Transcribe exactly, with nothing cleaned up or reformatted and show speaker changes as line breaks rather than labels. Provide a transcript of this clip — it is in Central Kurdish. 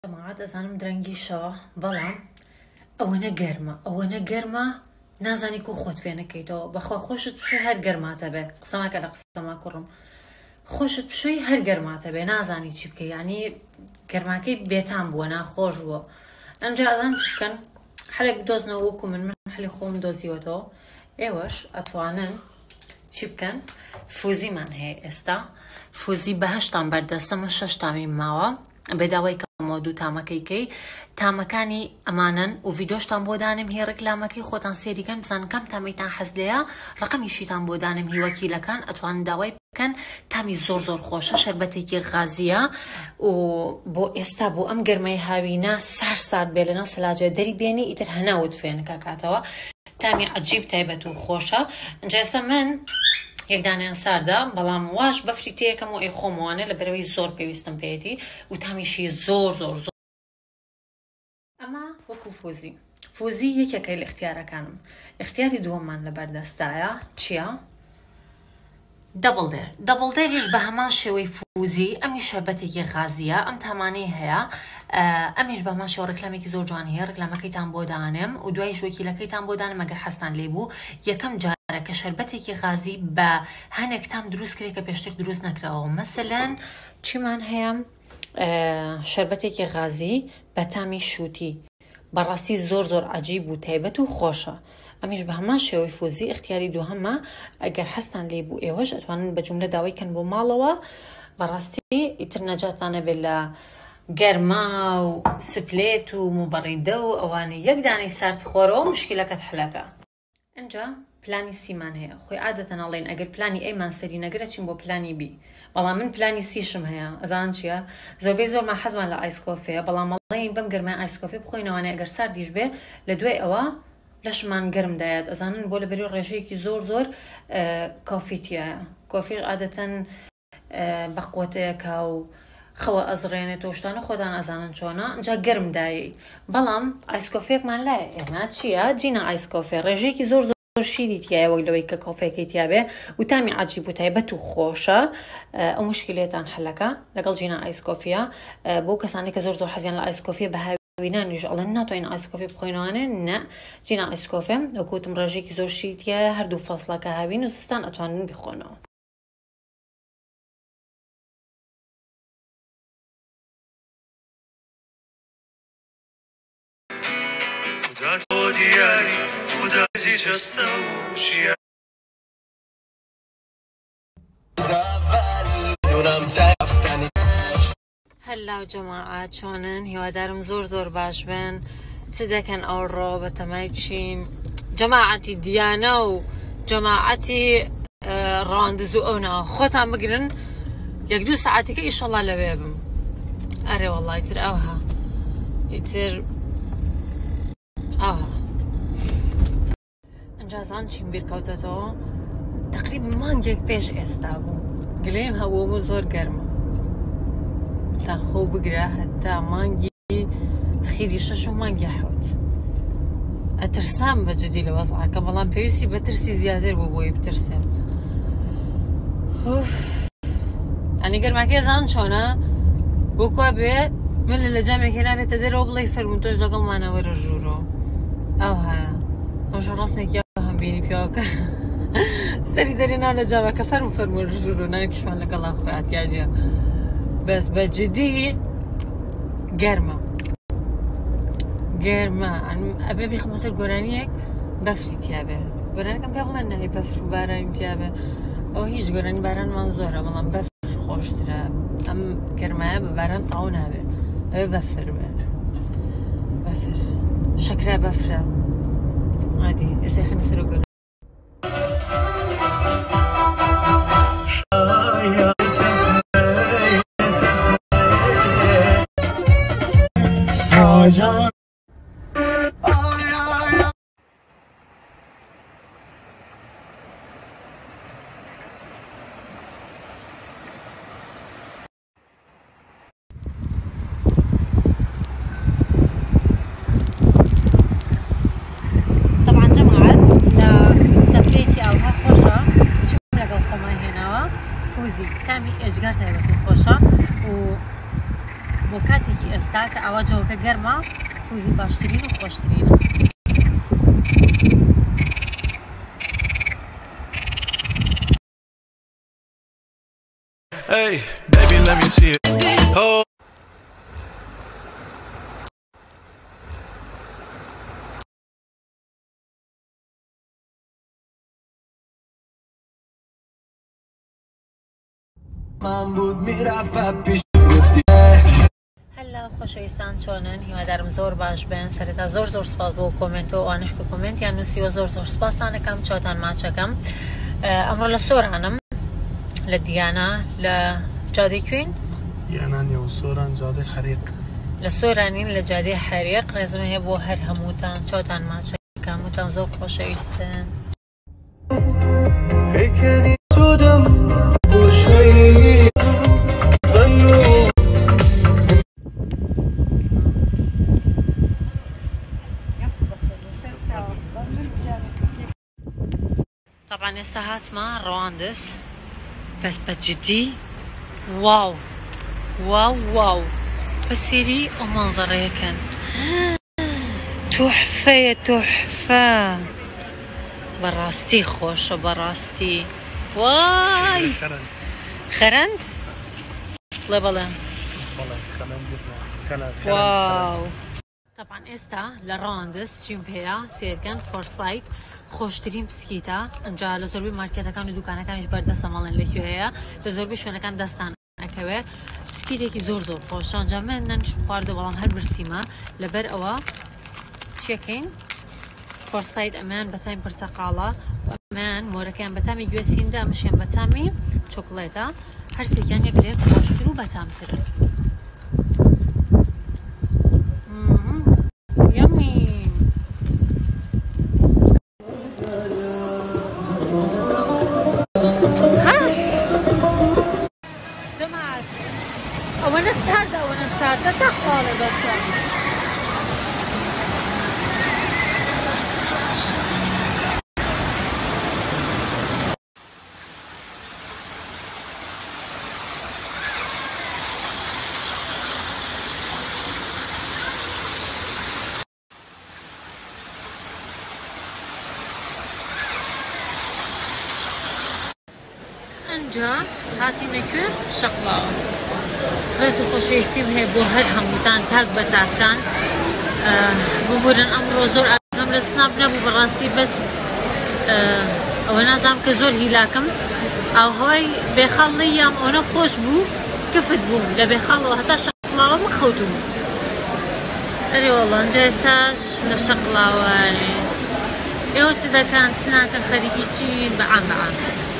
جەماعەت ئەزانم درەنگی شەوە بەڵام ئەوەنە گەرمە ئەوەنە گەرمە نازانی کو خۆت فێ نەکەیتەوە بەخوا خۆشت بشوی هەر گەرماتە بێ قسەماکە لە قسەما کوڕم خۆشت بشوی هەر گەرماتە بێ نازانی چی بکەی یعنی گەرماکەی بێتام بووە ناخۆش بووە ئەنجا ئەزان چی بکەن حەلێک دۆزنەوە وەکو من من حەلی خۆم دۆزیوەتەوە ئێوەش ئەتوانن چی بکەن فوزیمان هەیە ئێستا فوزی بەهەشتان بەردەستەمە شەش تامی ماوە بێداوای کەمەوە دوو تامەکەیکەی تامەکانی ئەمانن و ڤیدۆشتان بۆ دانم هی ڕێکلامەکەی خۆتان سێریکەن بزان کەم تامەیتان حەز لێیە ڕقەمیشیتان بۆ دانم هی وەکیلەکان ئەتوانن داوای بکەن تامی زۆر زۆر خۆشە شەربەتێکی غازیە و بۆ ئێستا بۆ ئەم گەرمەی هاوینە سار سارد بێ لەناو سەلاجە دەری بێنی ئیتر هەناوت فێنەکە کاتەوە تامی عەجیب تایبەت و خۆشە ئەنجا ئێستا من یەکدانیان ساردا بەڵام واش بەفری تێیەکەم و ئەی خۆمەوانێ لە بەرەوەی زۆر پێویستم پێیەتی و تامیشی زۆر زۆر زۆر ئەمە وەکو فوزی فوزی یەکێکەی لە اختیارەکانم اختیاری دووەممان لە بەردەستایە چییە؟ دەبڵ دێر دەبڵ دێریش بە هەمان شێوەی فوزی ئەمی شەربەتێکی غازیە ئەم تامانەی هەیە ئەمیش بە هەمان شێوە ڕێکلامێکی زۆر جوان هەیە ڕێکلامەکەیتان بۆ دانم و دوای ژوەکیلەکەیتان بۆ دانم ئەگەر حەستان لێ بوو یەکەم جارە کە شەربەتێکی غازی بە هەنێک تام دروست کرێ کە پێشتر دروست نەکراوە مەسەلەن چیمان هەیە شەربەتێکی غازی بە تامی شووتی بەڕاستی زۆر زۆر عەجیب و تایبەت و خۆشە ئەمیش بە هەمان شێوەی فوزی اختیاری دووهەمە ئەگەر هەستان لێ بوو ئێوەش ئەتوانن بە جوملە داوایکەن بۆ ماڵەوە بەڕاستی ئیتر نەجاتانە بێت لە گەرما و سپلێت و موبەڕیدە و ئەوانەی یەک دانەی سارد بخۆرەوە مشکلەکەت حەلەکە ئەنجا پلانی سیمان هەیە خۆی عادەتەن ئەڵێن ئەگەر پلانی ئەیمان سەری نەگرە چین بۆ پلانی بی بەڵام من پلانی سیشم هەیە ئەزان چییە زۆربەی زۆرمان حەزمان لە ئایسکۆفەیە بەڵام ئەڵێن بەم گەرمای ئایسکۆفێ بخۆینەوانێ ئەگەر ساردیش بێ لە دوای ئەوە لەشمان گەرم دایات ئەزانن بۆ لە بەری ڕێژەیەکی زۆر زۆر کۆفیتیە کۆفی عادەتەن بە قوتەیەکا و خەوە ئەزڕێنێت و شتانە خۆتان ئەزانن چۆنە ئەنجا گەرم دایی بەڵام ئایسکۆفێکمان لایە ئێمە چییە جینە ئایسکۆفێ ڕێژەیەکی زۆر زۆر شیری تایە وەک لەوەی کە کۆفێکی تیاابێ و تامی عەجیب و تایبەت و خۆشە ئەو مشکلێتان حەلەکە لەگەڵ جینە ئایسکۆفیە بۆ کەسانی کە زۆر زۆر حەزیان لە ئایسکۆفیە بە وینانیش ئەڵێن ناتوانین ئایسکۆفێ بخۆینەوانێ نە جینە ئایسکۆفێ وەکوتم ڕێژێکی زۆر شیتیە هەردوو فەسڵەکە هاوین و سستان ئەتوانن بخۆنەوە هەلاو جەماعەت چۆنن هیوادارم زۆر زۆر باش بن چ دەکەن ئەوڕۆ بە تەمای چین جەماعەتی دیانە و جەماعەتی ڕاندز و ئەونا خۆتان بگرن یەک دوو سەعاتێکە ئیشەڵا لەوێ بم ئەرێ وەڵڵا ئیتر ئەوها ئیتر ئەوها ئەنجازان چین بیرکەوتەتەوە تەقریبا مانگێک پێش ئێستا بوو گلەیم هەبووە زۆر گەرمە تا خۆ بگرە هەتا مانگی خیری شەش و مانگی حەوت ئەترسام بە جدی لە وەزعەکە بەڵام پێویستی بە ترسی زیاتر بوو بۆی بترسێم ئەنی گەرماکەی زان چۆنە بۆکوە بێ من لە جامێکی نابێتە دەرەوە بڵێ فەرموو تۆش لەگەڵمانە وەرە ژوورۆ ئەو هەیە ئەوش ڕاستێکی هەم بینی پیاوەکە سەری دەرێنا لە جامەکە فەرموو فەرموو ژوورۆ نانێکیشمان لەگەڵا خۆیات یادیە بەس بە جدی گەرمە گەرمە ئەبێ بیخمە سەر گۆرانیەک بەفری تیابێ گۆرانەکەم پێ بڵێن نەهی بەفر و بارانی تیابێ ئەو هیچ گۆرانی بارانمان زۆرە بەڵام بەفر خۆشترە ئەم گەرمایە بە باران تاو نابێ ئەوێ بەفر بێت بەفر شەکرا بەفرە عادی ئێستا خێنە سەر گۆران تامی ئێجگار تایبەتی خۆشە و بۆ کاتێکی ئێستا کە ئەوە ئاواجەوەکە گەرمە فوزی باشترین و خۆشترینە.
Hey, baby, let me see it. Oh. من بود میرفت پیش گفتی
هەلا خۆشەویستان چۆنن؟ هیوادارم زۆر باش بن. سەرەتا زۆر زۆر سپاس بۆ کۆمنت و ئەوانش کە کۆمنتیان نووسیوە زۆر زۆر سپاستان دەکەم. چاوتان ماچەکەم. ئەمڕۆ لە سۆرانم لە دیانە لە جادەی کوێن؟
دیانە نێو سۆران جادەی حەریق.
لە سۆرانین لە جادەی حەریق. ڕێزم هەیە بۆ هەر هەمووتان. چاوتان ماچەکەم. وتان زۆر خۆشەویستن. طبعا ئێستا هاتمە ڕەواندز بەس بەجددی واو واو واو بەسێری ئەو مەنزەڕەیەکەن توحفەیە توحفە بەڕاستی خۆشە بەڕاستی وای خەرەند بڵێ بەڵێ واو. طبعا ئێستا لە ڕەواندز چیم پێەیە سێرگەن فۆرسایت خۆشترین بسکیتە. ئەمجا لە زۆربەی مارکێتەکان و دوکانەکانیش بەردەستە مەڵێن لەکوێ هەیە. لە زۆربەی شوێنەکان دەستان ئەکەوێ. بسکیتێکی زۆر زۆر خۆشە. ئەنجا من نانیش خواردە بەڵام هەر برسیمە لەبەر ئەوە چێکەین فۆرسایت ئەمان بەتامی پرتەقاڵە ئەمان مۆرەکەیان بەتامی گوێسیندا ئەمەشیان بەتامی چۆکڵێتە. هەرسێکیان یەکلێک خۆشتر و بەتامترن. یەمی ئەوەنە ساردە ئەوەنە ساردە تا خاڵێ بەسە. ئەنجا هاتینەکوێ شەقڵاوە. ڕێز و خۆشەویستیم هەیە بۆ هەر هەمووتان تاک بە تاکتان. ببورن ئەمڕۆ زۆر ئاگەم لە سناپ نەبوو بەڕاستی بەس ئەوە نازانم کە زۆر هیلاکم ئاوهەوای بێخاڵی یام ئەوەنە خۆش بوو کفت بووم لە بێخاڵەوە هەتا شەقڵاوە مەخەوتوم. ئەرێ وەڵڵا ئەنجا ئێستاش لە شەقڵاوە ئێوە چ دەکەن چ ناکەن خەریکی چین بەعام بەعام.